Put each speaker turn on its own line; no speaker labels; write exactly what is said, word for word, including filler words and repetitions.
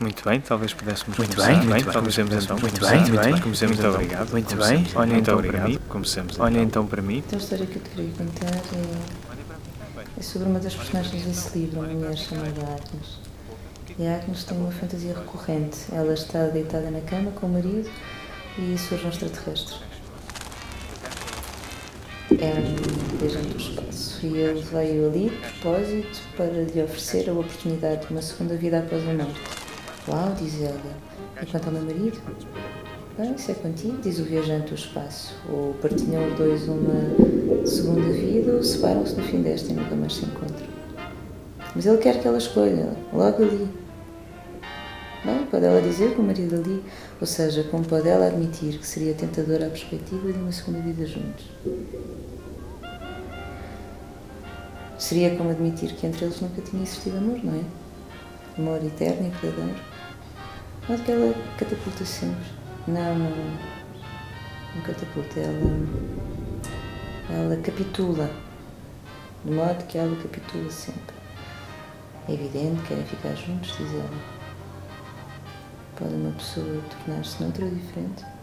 Muito bem, talvez pudéssemos
Muito
começar.
bem, muito bem,
Comecemos então.
muito bem, muito bem.
Comecemos
Muito
então.
obrigado.
Muito
Comecemos.
bem. Olha
Muito
então para
obrigado.
mim. Comecemos então. Olha então para mim.
Então a história que eu te queria contar é, é sobre uma das personagens desse livro, uma mulher chamada Agnes. E a Agnes tem uma fantasia recorrente. Ela está deitada na cama com o marido e surge um extraterrestre. É um viajante do espaço e ele veio ali de propósito para lhe oferecer a oportunidade de uma segunda vida após a morte. Uau, diz ela. E quanto ao meu marido? Bem, isso é contigo, diz o viajante do espaço. Ou partilham os dois uma segunda vida ou separam-se no fim desta e nunca mais se encontram. Mas ele quer que ela escolha, logo ali. Bem, pode ela dizer que o marido ali, ou seja, como pode ela admitir que seria tentadora a perspectiva de uma segunda vida juntos? Seria como admitir que entre eles nunca tinha existido amor, não é? Amor eterno e verdadeiro. Mas que ela catapulta sempre. Não, não, não catapulta, ela, ela capitula. De modo que ela capitula sempre. É evidente que querem ficar juntos, diz ela. Pode uma pessoa tornar-se noutra diferente?